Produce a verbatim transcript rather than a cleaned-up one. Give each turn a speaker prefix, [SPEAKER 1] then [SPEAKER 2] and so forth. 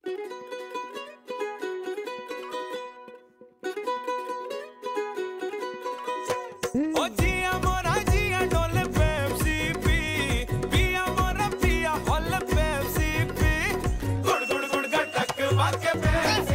[SPEAKER 1] ओ जिया मोरा जिया डोले पेप्सी पी, पिया मोरा पिया होले पेप्सी पी, गुड़ गुड़ गुड़ गटक वाके पे